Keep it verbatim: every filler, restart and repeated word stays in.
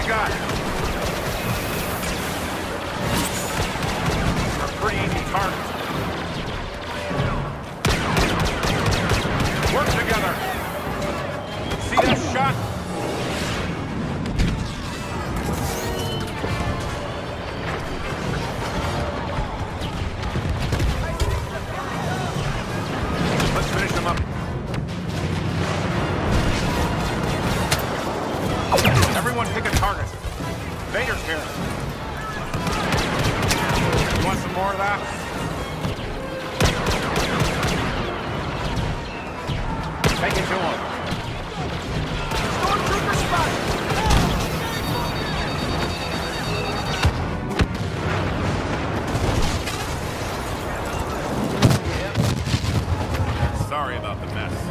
got? A pretty easy target. Work together. See that shot? Let's finish him up. Everyone pick a target. Vader's here. You want some more of that? Take it to him. Stormtrooper spotted! Sorry about the mess.